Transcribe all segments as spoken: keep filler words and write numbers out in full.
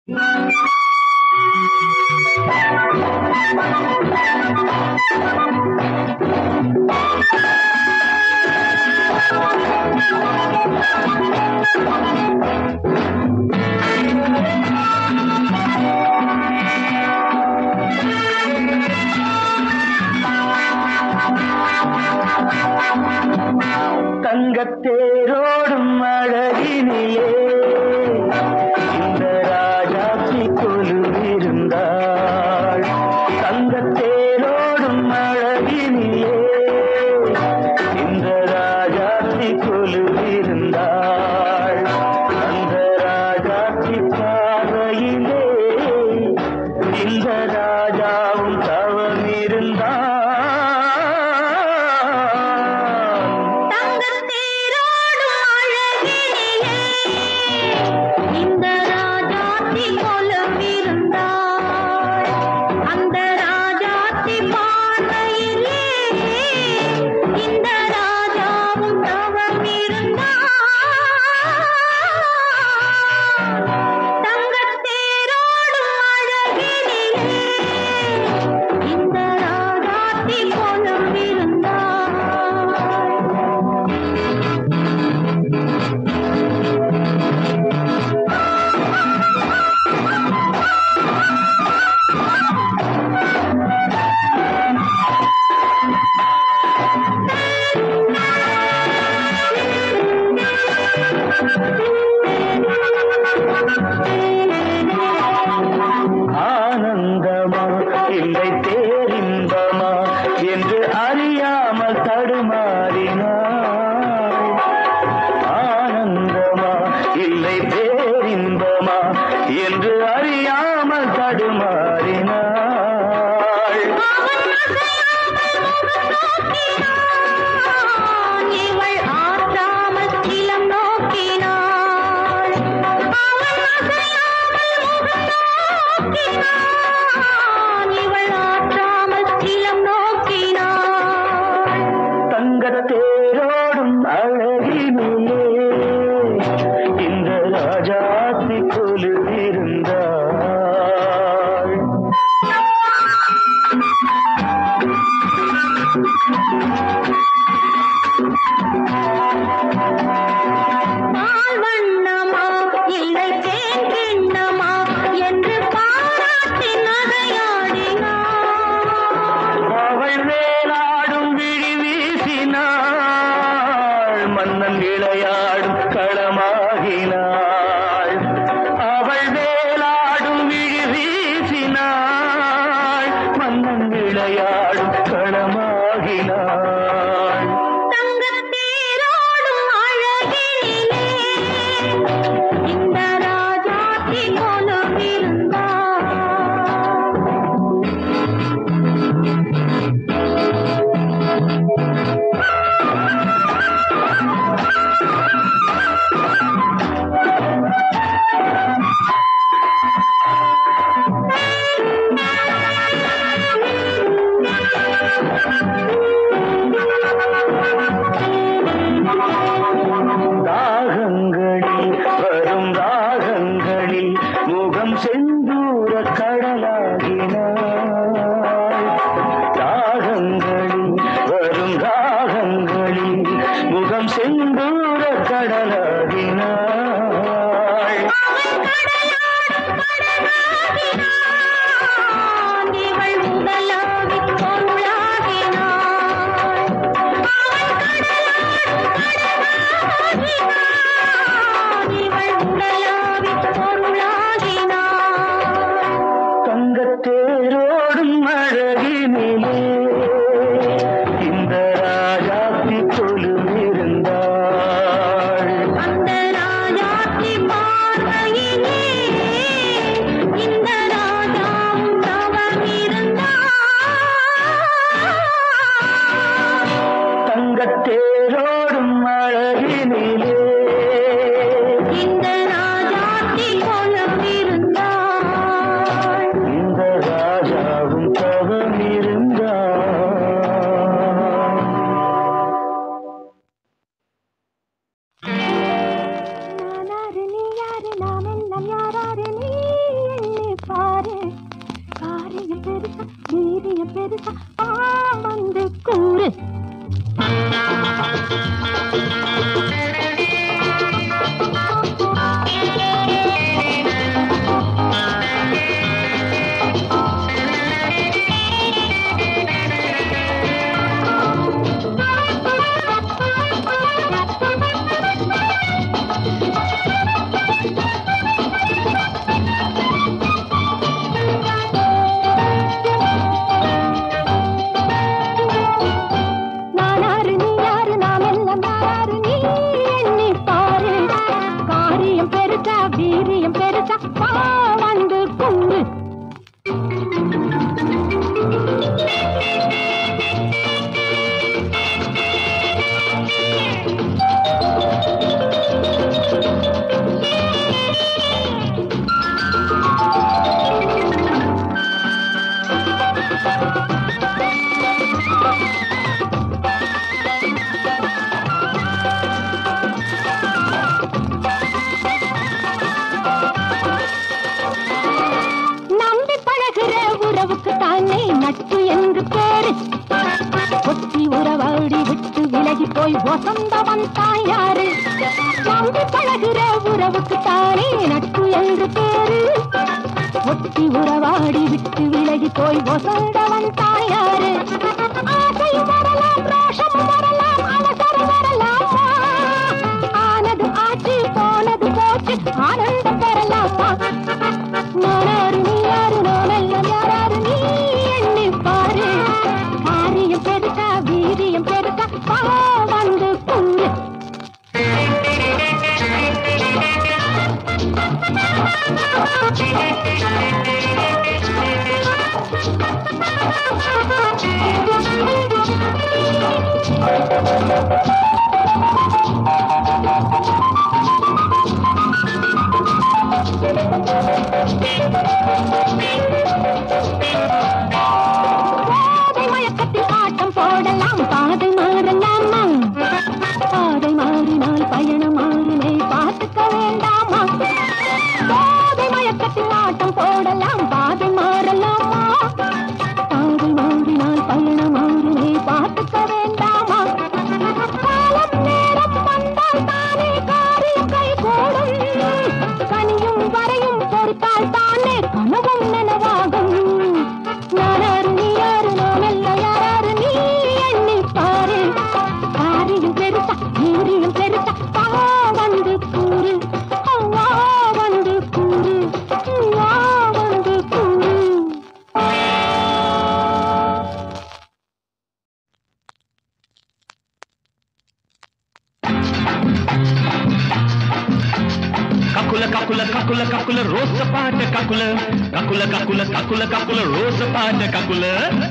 தங்கத்தேரோடும் அழகினிலே இந்த ராஜாத்தி கொலுவிருந்தாள். தங்கத்தேரோடும் அழகினிலே இந்த ராஜாத்தி கொலுவிருந்தாள். அந்த ராஜாத்தி பார்வையிலே இந்த ராஜாவும் தவமிருந்தாள். ஆனந்தமா இல்லை பேரின்பமா என்று அறியாமல் தடுமாறினாள். ஆனந்தமா இல்லை பேரின்பமா என்று அறியாமல் தடுமாறினாள். தங்கத்தேரோடும் அழகினிலே இந்த ராஜாத்தி கொலுவிருந்தாள். வண்ணமா இல்லை தேன் கிண்ணமா என்று பாராட்டி நகையாடினாள். அவள் வேலாடும் விழி வீசினாள். மன்னன் விளையாடும் களமாகினாள். அவள் வேலாடும் விழி வீசினாள். மன்னன் விளையாடும் களமாகினாள். தங்கத்தேரோடும் அழகினிலே இந்த ராஜாத்தி கொலுவிருந்தாள். தாகங்களில் வரும் ராகங்களில் முகம் செந்தூர கடலாகினாள். தாகங்களில் வரும் ராகங்களில் முகம் செந்தூர கடலாகினாள். இவள் உடலாவின் பொருளாகினாள். இவள் உடலாவின் பொருளாகினாள். நட்பு என்று பேரு ஒத்தி உறவாடி விட்டு விலகி போய் வசந்தவன் தாயாரு நம்பி பழகிற உறவுக்கு தானே நட்பு என்று பேரு ஒத்தி உறவாடி விட்டு விலகி போய் வசந்தவன் தாயாரு ஆசை வரலாம் ரோஷம் வரலாம் அவசரம் வரலாமா ஆனது ஆட்சி போனது போச்சு ஆனந்தம் பெறலாமா நானாரு நீ யாரு நான் எல்லாம் யாராரு நீ எண்ணி பாரு காரியம் பெருசா வீரியம் பெருசா பா வந்து கூறு பாதை மயக்கத்தில் ஆட்டம் போடலாம் பாதை மாறலாமா பாதை மாறினால் பயணம் மாறினை பார்த்துக்க வேண்டாமா பாதை மயக்கத்தில் ஆட்டம் போடலாம் பாதை மாறலாமா பாதை மாறினால் பயணம் மாறினை பார்த்துக்க வேண்டாமா காலம் நேரம் வந்தால் தானே காரியம் கை கூடும் கனியும் வரையும் பொறுத்தால் தானே கனவும் நனவாகும் நானாரு நீ யாரு நான் அல்ல யாராரு நீ எண்ணி பாரு காரியம் பெருசா வீரியம் பெருசா பா வந்து கூறு வா வந்து கூறு வா வந்து கூறு கக்குல கக்குல கக்குல கக்குல ரோச பாட்ட கக்குல கக்குல கக்குல கக்குல கக்குல ரோச பாட்ட கக்குல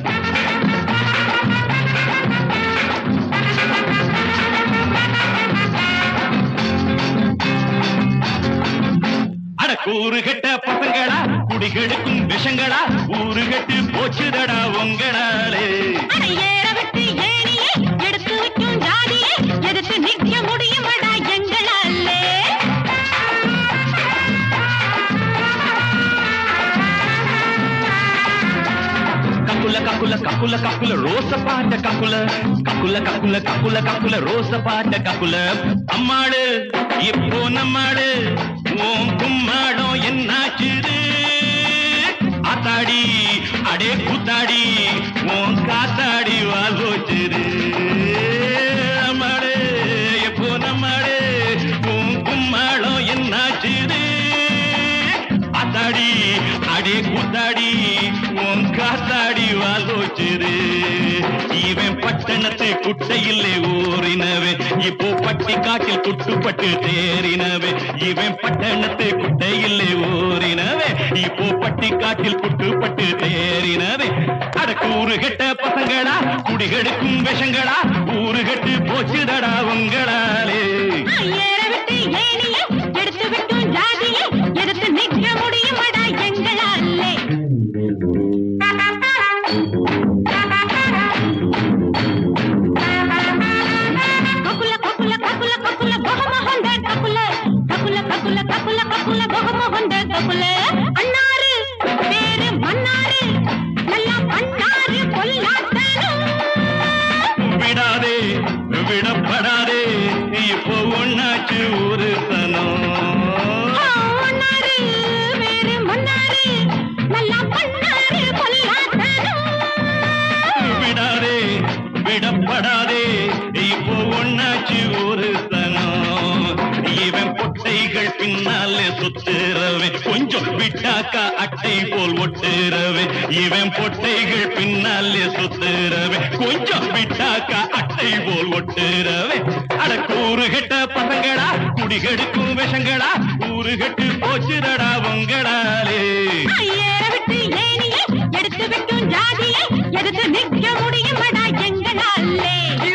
அட கூறு கெட்ட பசங்களா குடிகளுக்கும் விஷங்களா ஊரு கெட்டு போச்சுதடா உங்களாலே ஏற விட்டு ஏணியே எடுத்து வைக்கும் ஜாதியே எதிர்த்து நிற்க முடியுமடா எங்களாலே கக்குல கக்குல கக்குல கக்குல ரோச பாட்ட கக்குல கக்குல கக்குல கக்குல கக்குல ரோச பாட்ட கக்குல அம்மாடு இப்போ நம்மாடு ஓம் கும்மாடம் என்னாச்சுது ஆத்தாடி அடே கூத்தாடி ஓம் காத்தாடி வாலோச்சுது அம்மாடு இப்போ நம்மாடு ஓம் கும்மாடம் என்னாச்சுது ஆத்தாடி அடே கூத்தாடி ஓம் காத்தாடி வாலோச்சுது இவன் பட்டணத்து குட்டையிலே ஊறினவே இப்போ பட்டி காட்டில் குட்டுப்பட்டு தேறினவே இவன் பட்டணத்து குட்டையிலே ஊறினவே இப்போ பட்டி காட்டில் குட்டுப்பட்டு தேறினவே அட கூறு கெட்ட பசங்களா குடிகளுக்கும் விஷங்களா ஊரு கெட்டு போச்சுதடா உங்களாலே ஏற விட்டு ஏணியே எடுத்து வைக்கும் ஜாதியே எதிர்த்து நிற்க முடியுமடா எங்களாலே கக்குல கக்குல கக்குல கக்குல பகமஹந்த கக்குல கக்குல கக்குல கக்குல கக்குல பகமஹந்த கக்குல அண்ணாரு பேரு மன்னாரு நல்லா பண்ணாரு கொல்லாத்தனும் விடாதே விடப்படாதே இப்போ ஒன்னாச்சு ஒரு தனம் மன்னாரு பேரு மன்னாரு நல்லா பண்ணாரு கொல்லாத்தனும் விடாதே விடப்படாதே இப்போ ஒன்னாச்சு ஒரு தனம் இவன் பொட்டைகள் பின்னாலே சுத்துறவே கொஞ்சம் விட்டாக்கா அட்டை போல் ஒட்டுறவே இவன் பொட்டைகள் பின்னாலே சுத்துறவே கொஞ்சம் விட்டாக்கா அட்டை போல் ஒட்டுறவே அட கூறு கெட்ட பசங்களா குடிகெடுக்கும் விஷங்களா ஊரு கெட்டு போச்சுதடா உங்களாலே ஏற விட்டு ஏணியே எடுத்து வைக்கும் ஜாதியே எதிர்த்து நிற்க முடியுமடா எங்களாலே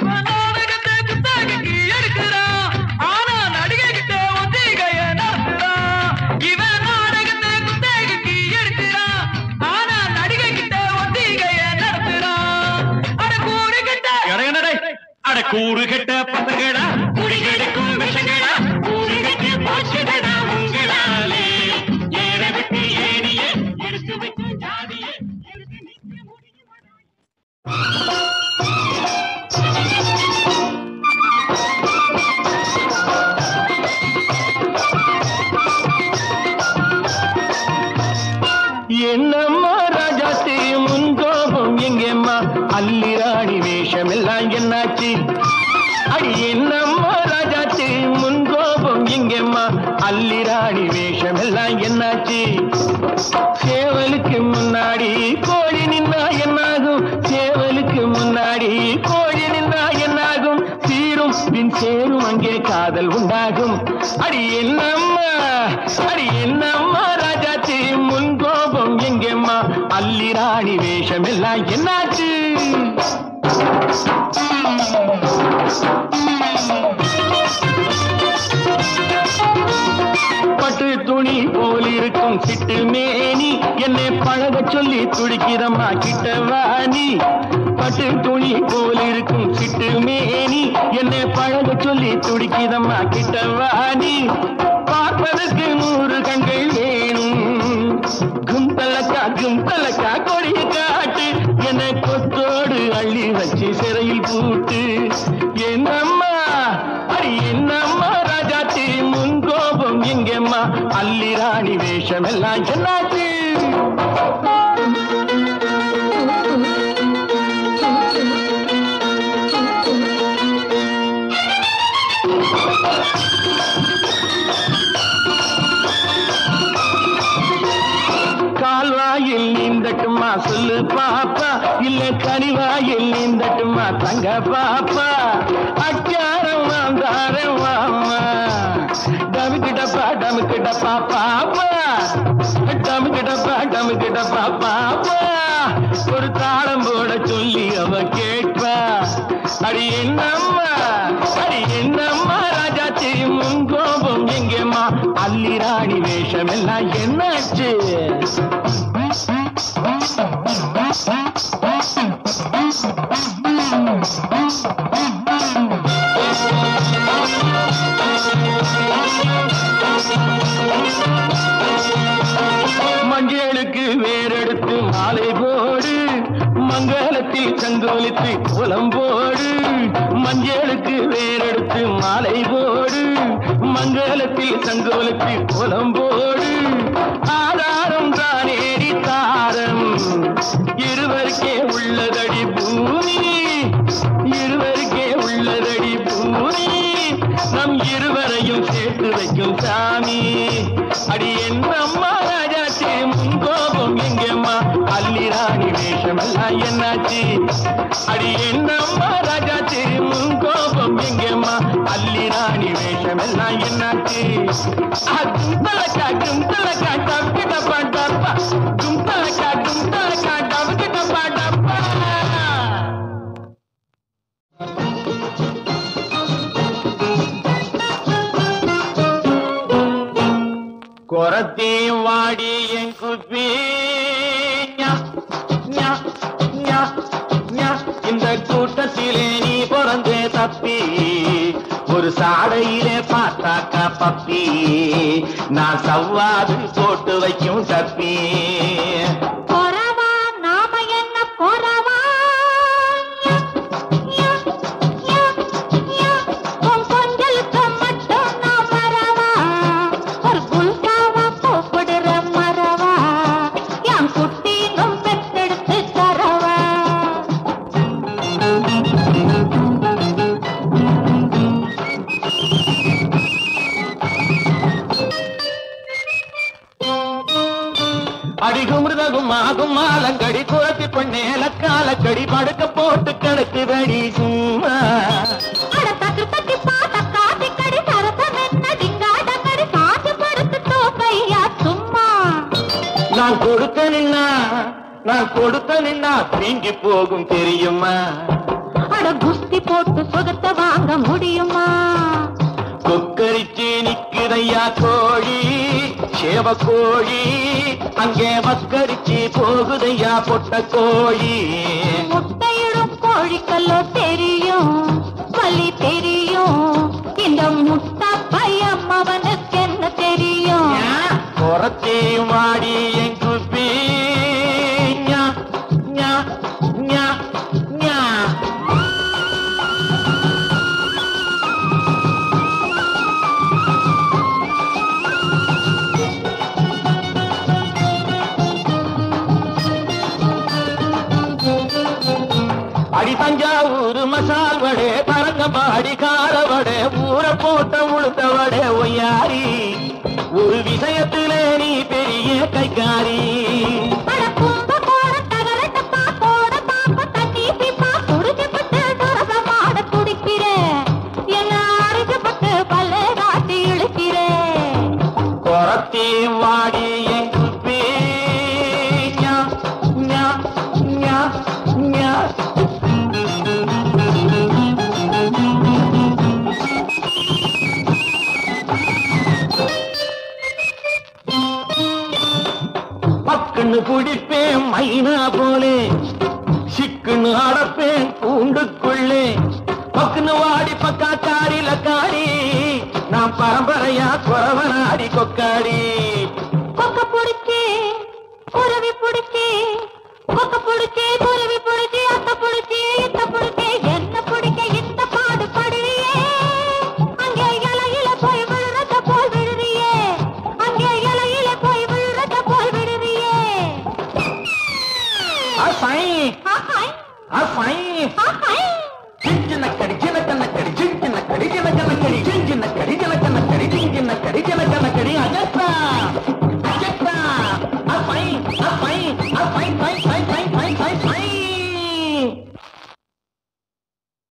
அட கூறு கெட்ட பசங்களா குடிகெடுக்கும் விஷங்களா ஊரு கெட்டு போச்சுதடா உங்களாலே ஏற விட்டு ஏணியே எடுத்து வைக்கும் ஜாதியே எடுத்து நிற்க முடியுமா என்னம்மா ராஜாத்தி முன்கோபம் எங்கேம்மா அல்லிராணி வேஷம் எல்லாம் என்னாச்சு அடி என்னம்மா ராஜாத்தி முன்கோபம் எங்கேம்மா அல்லிராணி வேஷம் எல்லாம் என்னாச்சு சேவலுக்கு முன்னாடி கோழி நின்னா என்னாகும் சேவலுக்கு முன்னாடி கோழி நின்னா என்னாகும் சீரும் பின் சேரும் அங்கே காதல் உண்டாகும் அடி என்னம்மா அடி என்னம்மா ராஜாத்தி முன்கோபம் எங்கேம்மா அல்லிராணி வேஷம் எல்லாம் என்னாச்சு பட்டு துணி போல் இருக்கும் சிட்டு மேனி என்னை பழக சொல்லி துடிக்கிறம்மா கிட்டவாணி பட்டு துணி போல் இருக்கும் சிட்டு மேனி என்னை பழக சொல்லி துடிக்கிறம்மா கிட்டவாணி பார்ப்பதற்கு நூறு கண்கள் வேணும் கும்பலக்கா கும்பலக்கா கொடிய காட்டு என்னை கொத்தோடு அள்ளி வச்சு சிறையில் பூட்டு என்னம்மா அடி என்னம்மா ராஜாத்தி முன்கோபம் எங்கேம்மா அல்லிராணி வேஷம் எல்லாம் என்னாச்சு கால்வாயில் நீந்தட்டுமா சொல்லு பாப்பா இல்ல கனிவாயில் நீந்தட்டுமா தங்க பாப்பா அச்சாரம் வாந்தாரம் வாமா டமுக்கிட்டப்பா டமுக்கிட்டப்பா பாப்பா டமுக்கிட்டப்பா டமுக்கிட்டப்பா பாப்பா ஒரு தாளம் போட சொல்லி அவ கேட்பா அடி என்னம்மா அடி என்னம்மா ராஜாச்சி முன்கோபம் எங்கேம்மா அல்லிராணி வேஷம் எல்லாம் என்னாச்சு மஞ்சளுக்கு வேறெடுத்து மாலை போடு மங்களத்தில் சங்கோலித்து கோலம் போடு மஞ்சளுக்கு வேறெடுத்து மாலை போடு மங்களத்தில் சங்கோலித்து கோலம் போடு ஆதாரம் தானேடி தாரம் இருவருக்கே உள்ளதடி பூமி இருவருக்கே உள்ளதடி பூமி நம் இருவரையும் சேர்த்து வைக்கும் சாமி அடி என்னம்மா ராஜாச்சி முன்கோபம் எங்கேம்மா அல்லிராணி வேஷம் எல்லாம் என்னாச்சு அடி என்னம்மா ராஜாச்சி முன்கோபம் எங்கேம்மா அல்லிராணி வேஷம் எல்லாம் என்னாச்சு கும்பலக்கா கும்பலக்கா டப்பிட்ட பாட்டப்பா கும்பலக்கா கும்பலக்கா டப்பிட்ட பாட்டப்பா கொரத்தையும் வாடி என் குப்பி இந்த கூட்டத்திலே நீ பிறந்தே தப்பி ஒரு சாடையிலே பார்த்தாக்கா பப்பி நான் சவ்வாது போட்டு வைக்கும் தப்பி மாலங்கடி குழத்தி பொண்ணேல காலக்கடி படுக்க போட்டு கிடக்குதடி சும்மா நான் கொடுத்த நின்னா நான் கொடுத்த நின்னா தீங்கி போகும் தெரியுமா அட குஸ்தி போட்டு சுகத்தை வாங்க முடியுமா கொக்கரிச்சு நிக்குதையா கோழி சேவ கோழி அங்கே வக்கரிச்சு போகுதையா பொட்ட கோழி முட்டையிடும் கோழிக்கல்லோ தெரியும் வலி தெரியும் இந்த முட்டை பையன் அவனுக்கு என்ன தெரியும் குறத்தையும் வாடி என் குப்பி அடி தஞ்சாவூர் மசால் வடை பரங்கம்பாடி கார வடை ஊற போட்ட உளுத்த வடை ஒய்யாரி ஒரு விஷயத்திலே நீ பெரிய கைக்காரி குரத்தி வாடி எங்கு பேஞா ஞா ஞா ஞா பக்குன்னு குடிப்பேன் மைனா போலே சிக்குன்னு அடப்பேன் கூண்டுக்குள்ளே பக்குன்னு வாடி பக்கா காரில காடி நான் பரம்பரையா குறவனாடி கொக்காடி கொக்க புடிச்சி குருவி புடிச்சி கொக்க புடிச்சி குருவி புடிச்சி அத்த புடிச்சி இத்த புடிச்சி என்ன புடிக்க இந்த பாடு படுறியே அங்கே இலையில போய் விழுறத போல் விடுறியே அங்கே இலையில போய் விழுறத போல் விடுறியே அசை ஆஹாய் அசை